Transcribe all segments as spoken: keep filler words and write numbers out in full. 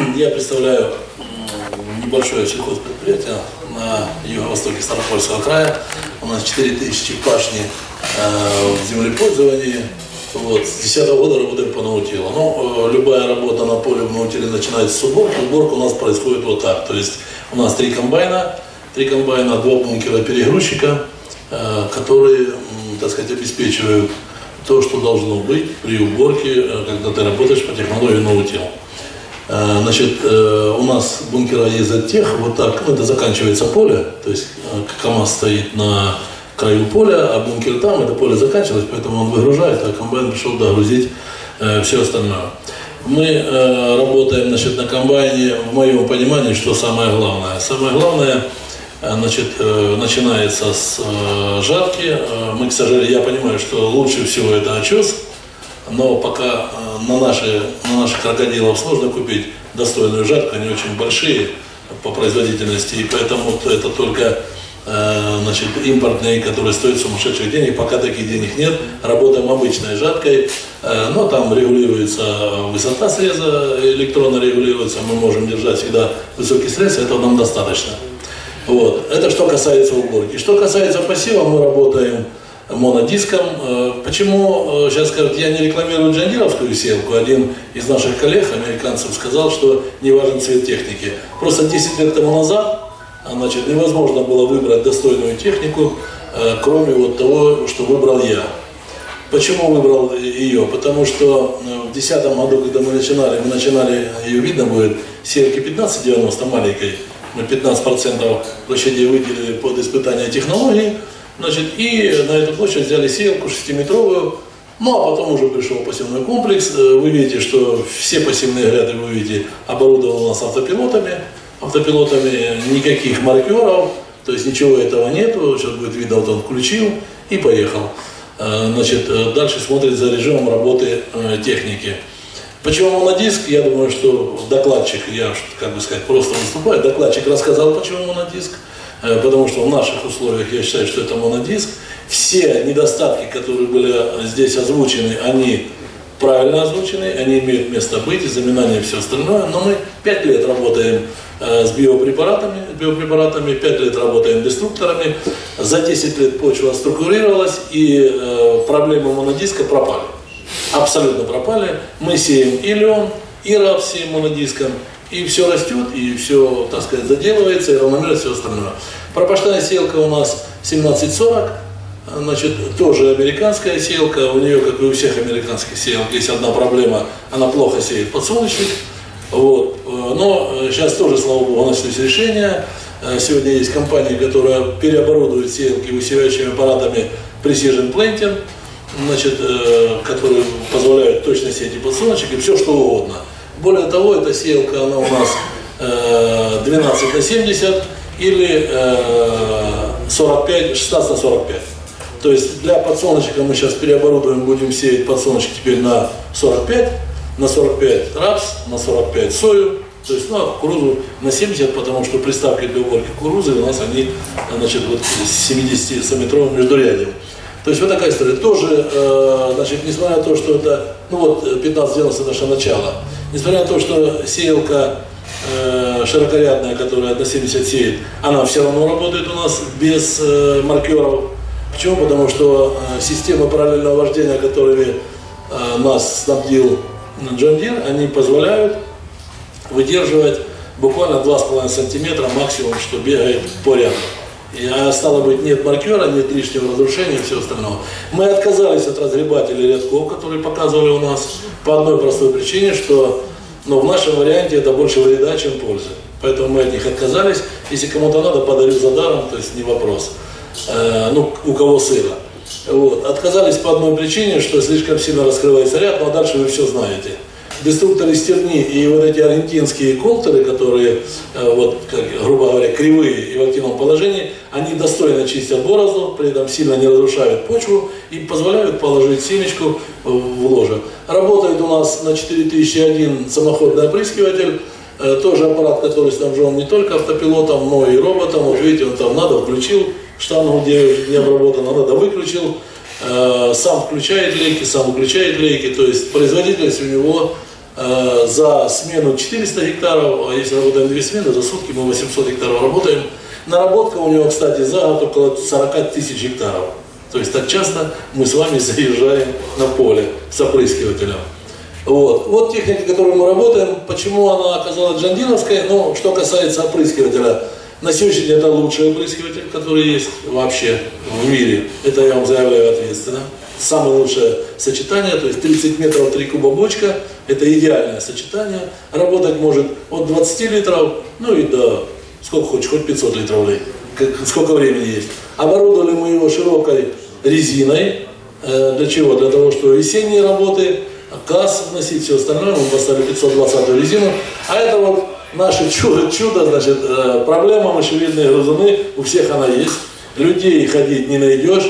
Я представляю небольшое сельхозпредприятие на юго-востоке Ставропольского края. У нас четыре тысячи пашни э, в землепользовании. Вот. С две тысячи десятого года работаем по наутилу. Ну, э, любая работа на поле в наутиле начинается с уборки. Уборка у нас происходит вот так. То есть у нас три комбайна, три комбайна, два бункера перегрузчика, э, которые, э, так сказать, обеспечивают то, что должно быть при уборке, э, когда ты работаешь по технологии наутил. Значит, у нас бункера ездят тех, вот так, ну, это заканчивается поле, то есть КамАЗ стоит на краю поля, а бункер там, это поле заканчивалось, поэтому он выгружает, а комбайн пришел догрузить э, все остальное. Мы э, работаем, значит, на комбайне, в моем понимании, что самое главное. Самое главное, э, значит, э, начинается с э, жатки. Э, мы, к сожалению, я понимаю, что лучше всего это очес. Но пока на, наши, на наших крокодилов сложно купить достойную жатку, они очень большие по производительности, и поэтому это только э, значит, импортные, которые стоят сумасшедших денег. Пока таких денег нет, работаем обычной жаткой, э, но там регулируется высота среза, электронно регулируется, мы можем держать всегда высокий срез, этого нам достаточно. Вот. Это что касается уборки. Что касается пассива, мы работаем монодиском. Почему, сейчас скажут, я не рекламирую джандировскую сеялку, один из наших коллег, американцев, сказал, что не важен цвет техники. Просто десять лет тому назад, значит, невозможно было выбрать достойную технику, кроме вот того, что выбрал я. Почему выбрал ее? Потому что в две тысячи десятом году, когда мы начинали, мы начинали, ее видно будет, сеялки пятнадцать девяносто маленькой, мы пятнадцать процентов площади выделили под испытание технологии. Значит, и на эту площадь взяли сеялку шестиметровую, ну а потом уже пришел посевной комплекс. Вы видите, что все посевные гряды, вы видите, оборудованы у нас автопилотами, автопилотами, никаких маркеров, то есть ничего этого нету. Сейчас будет видно, вот он включил и поехал. Значит, дальше смотрит за режимом работы техники. Почему монодиск? Я думаю, что докладчик, я, как бы сказать, просто выступаю, докладчик рассказал, почему монодиск. Потому что в наших условиях я считаю, что это монодиск. Все недостатки, которые были здесь озвучены, они правильно озвучены, они имеют место быть, заминание и все остальное. Но мы пять лет работаем с биопрепаратами, биопрепаратами, пять лет работаем деструкторами. За десять лет почва структурировалась, и проблемы монодиска пропали. Абсолютно пропали. Мы сеем и лен, и рапс сеем монодиском. И все растет, и все, так сказать, заделывается, и равномерно все остальное. Пропашная сеялка у нас семнадцать сорок, значит, тоже американская сеялка. У нее, как и у всех американских сеялок, есть одна проблема, она плохо сеет подсолнечник. Вот. Но сейчас тоже, слава богу, нашлись решения. Сегодня есть компания, которая переоборудует сеялки усеивающими аппаратами Precision Planting, значит, которые позволяют точно сеять и подсолнечник, и все что угодно. Более того, эта сеялка, она у нас э, двенадцать на семьдесят или э, сорок пять, шестнадцать на сорок пять. То есть для подсолнечника мы сейчас переоборудуем, будем сеять подсолнечник теперь на сорок пять, на сорок пять рапс, на сорок пять сою, то есть, ну, а кукурузу на семьдесят, потому что приставки для уборки кукурузы у нас они, значит, вот с семидесятисантиметровым междурядием. То есть вот такая история. Тоже, э, значит, несмотря на то, что это, ну вот, пятнадцать девяносто наше начало, несмотря на то, что сеялка э, широкорядная, которая на семьдесят сеет, она все равно работает у нас без э, маркеров. Почему? Потому что э, системы параллельного вождения, которыми э, нас снабдил John Deere, они позволяют выдерживать буквально два с половиной сантиметра максимум, что бегает по ряду. И, а стало быть, нет маркера, нет лишнего разрушения и все остальное. Мы отказались от разгребателей рядков, которые показывали у нас, по одной простой причине, что, ну, в нашем варианте это больше вреда, чем пользы. Поэтому мы от них отказались. Если кому-то надо, подарю за даром, то есть не вопрос. Э, ну, у кого сыро. Вот. Отказались по одной причине, что слишком сильно раскрывается ряд, но дальше вы все знаете. Деструкторы стерни и вот эти аргентинские колтеры, которые, вот, как, грубо говоря, кривые и в активном положении, они достойно чистят борозду, при этом сильно не разрушают почву и позволяют положить семечку в ложе. Работает у нас на четыре тысячи один самоходный опрыскиватель, тоже аппарат, который снабжен не только автопилотом, но и роботом. Вот видите, он там надо включил штангу, где не обработано, надо выключил. Сам включает лейки, сам выключает лейки, то есть производительность у него э, за смену четыреста гектаров, а если работаем две смены, за сутки мы восемьсот гектаров работаем. Наработка у него, кстати, за год около сорок тысяч гектаров. То есть так часто мы с вами заезжаем на поле с опрыскивателем. Вот. Вот техника, которой мы работаем. Почему она оказалась джандиновской? Ну, что касается опрыскивателя, на сегодняшний день это лучший опрыскиватель, который есть вообще в мире. Это я вам заявляю ответственно. Самое лучшее сочетание, то есть тридцать метров, три куба бочка, это идеальное сочетание. Работать может от двадцати литров, ну и до, сколько хочешь, хоть пятьсот литров, сколько времени есть. Оборудовали мы его широкой резиной. Для чего? Для того, что весенние работы, газ вносить, все остальное. Мы поставили пятьсот двадцатую резину. А это вот наше чудо, чудо, значит, проблема мощевидные грузуны, у всех она есть. Людей ходить не найдешь.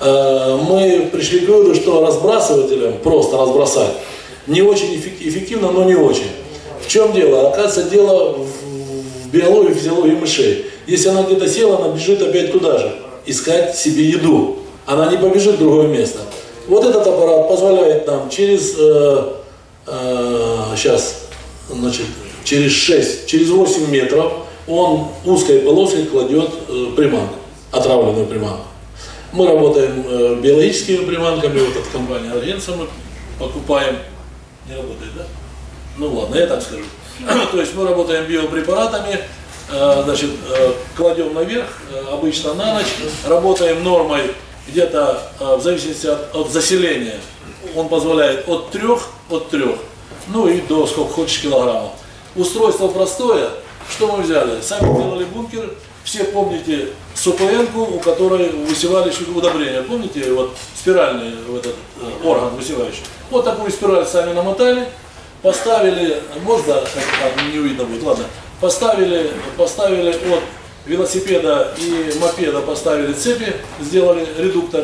Мы пришли к выводу, что разбрасывателем, просто разбросать, не очень эффективно, но не очень. В чем дело? Оказывается, дело в биологии, физиологии мышей. Если она где-то села, она бежит опять туда же, искать себе еду. Она не побежит в другое место. Вот этот аппарат позволяет нам через, э, э, сейчас, значит, через шесть, через восемь метров он узкой полоской кладет э, приманку, отравленную приманку. Мы работаем э, биологическими приманками, вот от компании Альянса мы покупаем. Не работает, да? Ну ладно, я так скажу. То есть мы работаем биопрепаратами, э, значит, э, кладем наверх, э, обычно на ночь, работаем нормой где-то э, в зависимости от, от заселения. Он позволяет от трех, от трех, ну и до сколько хочешь килограммов. Устройство простое. Что мы взяли? Сами делали бункер. Все помните СОПН-ку, у которой высевали удобрения. Помните, вот спиральный вот этот э, орган высевающий. Вот такую спираль сами намотали, поставили, можно, а, не видно будет, ладно, поставили, поставили от велосипеда и мопеда, поставили цепи, сделали редуктор,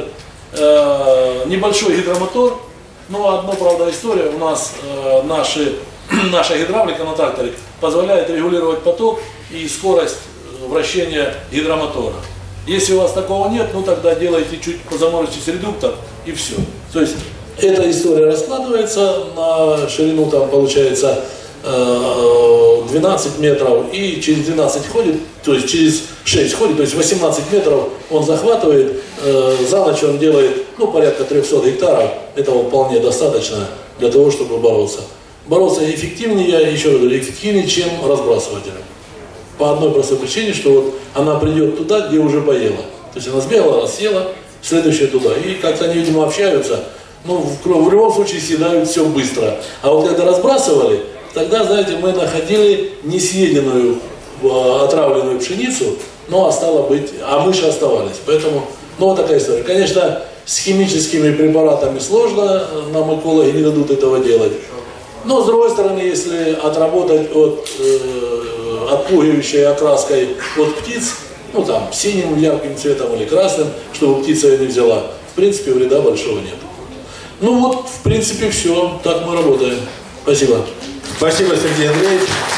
э, небольшой гидромотор. Ну, одно, правда, история, у нас э, наши, наша гидравлика на тракторе позволяет регулировать поток и скорость вращения гидромотора. Если у вас такого нет, ну тогда делайте чуть позаморочить редуктор и все. То есть эта история раскладывается на ширину, там получается двенадцать метров, и через двенадцать ходит, то есть через шесть ходит, то есть восемнадцать метров он захватывает, за ночь он делает, ну, порядка трехсот гектаров, этого вполне достаточно для того, чтобы бороться. Бороться эффективнее, я еще раз говорю, эффективнее, чем разбрасывателем. По одной простой причине, что вот она придет туда, где уже поела. То есть она сбегала, съела, следующая туда. И как-то они, видимо, общаются. Ну, в, в любом случае съедают все быстро. А вот когда разбрасывали, тогда, знаете, мы находили несъеденную отравленную пшеницу, но стало быть, а мыши оставались. Поэтому, ну, вот такая история. Конечно, с химическими препаратами сложно, нам экологи не дадут этого делать. Но, с другой стороны, если отработать от... Э, отпугивающей окраской от птиц, ну там, синим ярким цветом или красным, чтобы птица ее не взяла, в принципе, вреда большого нет. Ну вот, в принципе, все. Так мы работаем. Спасибо. Спасибо, Сергей Андреевич.